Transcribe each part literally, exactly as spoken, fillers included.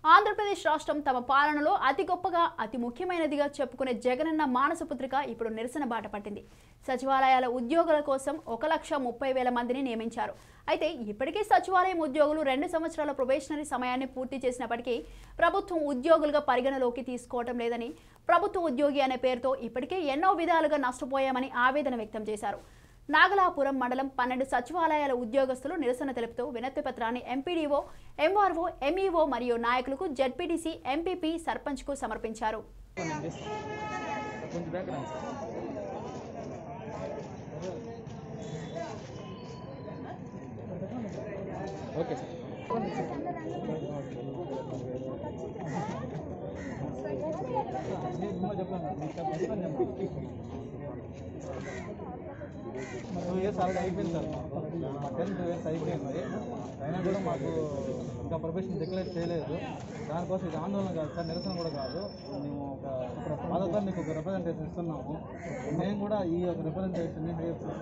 ఆంధ్రప్రదేశ్ రాష్ట్రం తమ పాలనలో అతి గొప్పగా అతి ముఖ్యమైనదిగా చెప్పుకునే జగనన్న మానసపుత్రిక ఇప్పుడు నిరసన బాట పట్టింది. సచివాలయాల ఉద్యోగుల కోసం ఒక లక్ష ముప్పై వేల మందిని నియమించారు. అయితే ఇప్పటికీ సచివాలయం ఉద్యోగులు రెండు సంవత్సరాల ప్రొబేషనరీ సమయాన్ని పూర్తి చేసినప్పటికీ ప్రభుత్వం ఉద్యోగులుగా పరిగణలోకి తీసుకోవటం లేదని, ప్రభుత్వ ఉద్యోగి అనే పేరుతో ఇప్పటికే ఎన్నో విధాలుగా నష్టపోయామని ఆవేదన వ్యక్తం చేశారు. నాగలాపురం మండలం పన్నెండు సచివాలయాల ఉద్యోగస్తులు నిరసన తెలుపుతూ వినతి పత్రాన్ని ఎంపీడీఓ, ఎంఆర్ఓ, ఎంఈఓ మరియు నాయకులకు జెడ్పీటీసీ, ఎంపీపీ, సర్పంచ్కు సమర్పించారు. టూ ఇయర్స్ ఆల్రెడీ అయిపోయింది సార్. మా టెన్ టూ ఇయర్స్ అయిపోయింది. అయినా కూడా మాకు ఇంకా ప్రొఫెషన్ డిక్లేర్ చేయలేదు. దానికోసం ఇది ఆందోళన కాదు సార్, నిరసన కూడా కాదు. మేము ఒక బాధతో మీకు ఒక రిప్రజెంటేషన్ ఇస్తున్నాము. మేము కూడా ఈ యొక్క రిప్రజెంటేషన్ని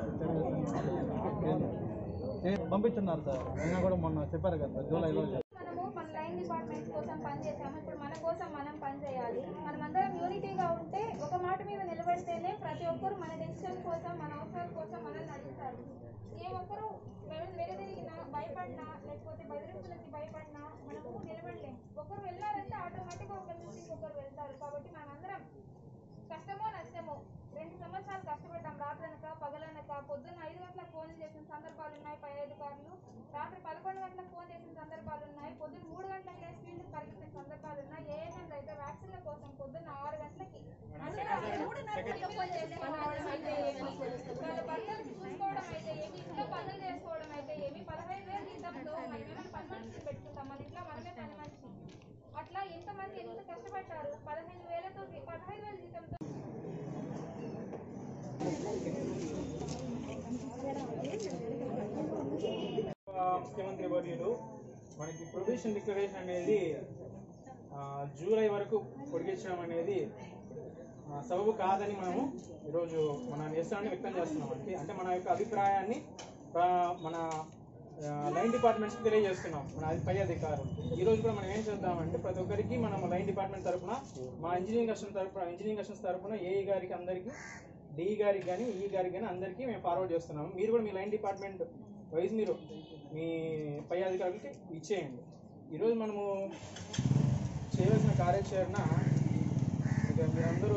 పంపించున్నారు సార్. అయినా కూడా మొన్న చెప్పారు కదా సార్, జూలైలో డిపార్ట్మెంట్స్ కోసం పనిచేసాము. ఇప్పుడు మన కోసం మనం పనిచేయాలి. మనమందరం యూనిటీగా ఉంటే, ఒక మాట మీద నిలబడితేనే ప్రతి ఒక్కరు మన డెసిషన్ కోసం, మన అవసరాల కోసం మనల్ని అడుగుతారు. ఏ ఒక్కరు వెలుదిరిగినా, భయపడినా, లేకపోతే బెదిరింపులకి భయపడినా మనము నిలబడలేము. ఒకరు వెళ్ళారంటే ఆటోమేటిక్గా ఒకరి నుంచి ఇంకొకరు వెళ్తారు. కాబట్టి మనమందరం కష్టమో నష్టమో రెండు సంవత్సరాలు కష్టపడ్డాం. రాత్రనక పగలనక పొద్దున్న ఐదు గంటలకు ఫోన్ చేసిన సందర్భాలు ఉన్నాయి పై అధికారులు. రాత్రి పదకొండు గంటలకు ఫోన్ చేసిన సందర్భాలు ఉన్నాయి. పొద్దున్న మూడు గంటలకు లేచి ఫీల్డ్ పరిగెత్తిన సందర్భాలు ఉన్నాయి. ఏఎన్ఎం అయితే వ్యాక్సిన్ల కోసం పొద్దున్న ఆరు గంటలకి వాళ్ళ భర్తలు చూసుకోవడం అయితే ఏమి, ఇంట్లో పనులు చేసుకోవడం అయితే ఏమి, పదహైదు వేలు జీతంతో మనం ఏమైనా పని మనిషిని పెట్టుకుంటాం. మన ఇంట్లో మనమే పని మనిషి. అట్లా ఎంతమంది ఎంత కష్టపడ్డారు. పదహైదు వేలతో పదహైదు వేల జీతంతో ముఖ్యమంత్రి వర్యులు మనకి ప్రొబేషన్ డిక్లరేషన్ అనేది జూలై వరకు పొడిగించడం అనేది సబబు కాదని మనము ఈరోజు మన నిరసనని వ్యక్తం చేస్తున్నాం. అంటే అంటే మన యొక్క అభిప్రాయాన్ని మన లైన్ డిపార్ట్మెంట్స్కి తెలియజేస్తున్నాం. మన పై అధికారులు ఈరోజు కూడా మనం ఏం చేద్దామంటే, ప్రతి ఒక్కరికి మనం లైన్ డిపార్ట్మెంట్ తరఫున, మా ఇంజనీరింగ్ కస్టమ్స్ తరఫున ఇంజనీరింగ్ కస్టమ్స్ తరఫున ఏఈ గారికి అందరికీ, డిఈ గారికి కానీ ఈ గారికి కానీ అందరికీ మేము ఫార్వర్డ్ చేస్తున్నాము. మీరు కూడా మీ లైన్ డిపార్ట్మెంట్ వైజ్ మీరు మీ పై అధికారులకి ఇచ్చేయండి. ఈరోజు మనము చేయవలసిన కార్యాచరణ ఇక మీరందరూ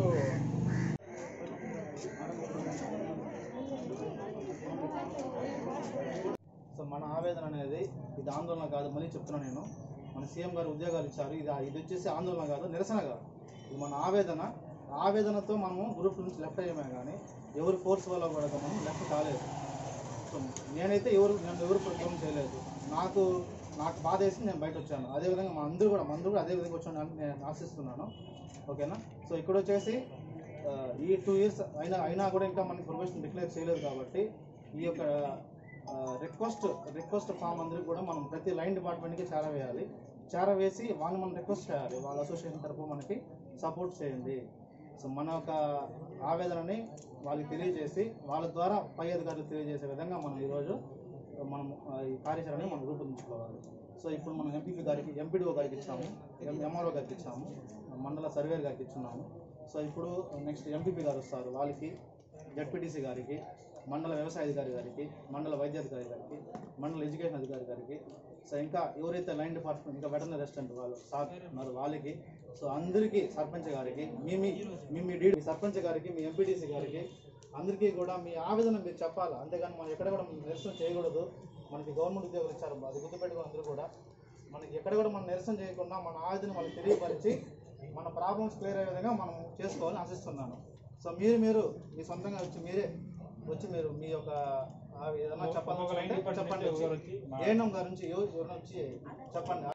సో మన ఆవేదన అనేది ఇది ఆందోళన కాదు. మళ్ళీ చెప్తున్నాను నేను, మన సీఎం గారు ఉద్యోగాలు ఇచ్చారు. ఇది ఇది వచ్చేసి ఆందోళన కాదు, నిరసన కాదు. ఇది మన ఆవేదన. ఆవేదనతో మనము గ్రూప్ నుంచి లెఫ్ట్ అయ్యామే కానీ ఎవరు ఫోర్స్ వల్ల కూడా మనం లెఫ్ట్ కాలేదు. సో నేనైతే ఎవరు నన్ను ఎవరు ప్రోగ్రామ్ చేయలేదు. నాకు నాకు బాధ వేసి నేను బయట వచ్చాను. అదేవిధంగా మా అందరూ కూడా మందరూ కూడా అదే విధంగా వచ్చాను నేను ఆశిస్తున్నాను. ఓకేనా? సో ఇక్కడ వచ్చేసి ఈ టూ ఇయర్స్ అయినా అయినా కూడా ఇంకా మనకి ప్రొఫెషన్ డిక్లేర్ చేయలేదు. కాబట్టి ఈ యొక్క రిక్వెస్ట్ రిక్వెస్ట్ ఫామ్ అందరికీ కూడా మనం ప్రతి లైన్ డిపార్ట్మెంట్కి చేరవేయాలి. చేరవేసి వాళ్ళని మనం రిక్వెస్ట్ చేయాలి, వాళ్ళ అసోసియేషన్ తరఫు మనకి సపోర్ట్ చేయండి. సో మన యొక్క ఆవేదనని వాళ్ళకి తెలియజేసి వాళ్ళ ద్వారా పై అధికారులు తెలియజేసే విధంగా మనం ఈరోజు మనం ఈ కార్యాచరణని మనం రూపొందించుకోవాలి. సో ఇప్పుడు మనం ఎంపీపీ గారికి, ఎంపీడీఓ గారికి ఇచ్చాము, ఎంఆర్ఓ గారికి ఇచ్చాము, మండల సర్వేర్ గారికి ఇచ్చున్నాము. సో ఇప్పుడు నెక్స్ట్ ఎంపీపీ గారు వస్తారు, వాళ్ళకి, జెడ్పీటీసీ గారికి, మండల వ్యవసాయ అధికారి గారికి, మండల వైద్యాధికారి గారికి, మండల ఎడ్యుకేషన్ అధికారి గారికి, సో ఇంకా ఎవరైతే లైన్ డిపార్ట్మెంట్ ఇంకా వెటర్నరీ రెసిడెంట్ వాళ్ళు సార్ ఉన్నారు వాళ్ళకి, సో అందరికీ, సర్పంచ్ గారికి, మీ మీ మీ డీ సర్పంచ్ గారికి, మీ ఎంపీటీసీ గారికి అందరికీ కూడా మీ ఆవేదన మీరు చెప్పాలి. అంతేగాని మనం ఎక్కడ కూడా నిరసన చేయకూడదు. మనకి గవర్నమెంట్ ఉద్యోగులు ఇచ్చారు, అది గుర్తుపెట్టుకుని అందరూ కూడా మనకి ఎక్కడ కూడా మనం నిరసన చేయకుండా మన ఆవేదన వాళ్ళకి తెలియపరిచి మన ప్రాబ్లమ్స్ క్లియర్ అయ్యే విధంగా మనం చేసుకోవాలని ఆశిస్తున్నాను. సో మీరు మీరు మీ సొంతంగా వచ్చి మీరే వచ్చి మీరు మీ యొక్క ఏదైనా చెప్పాలి చెప్పండి. ఏఎన్ఎం గారి నుంచి ఎవరు వచ్చి చెప్పండి.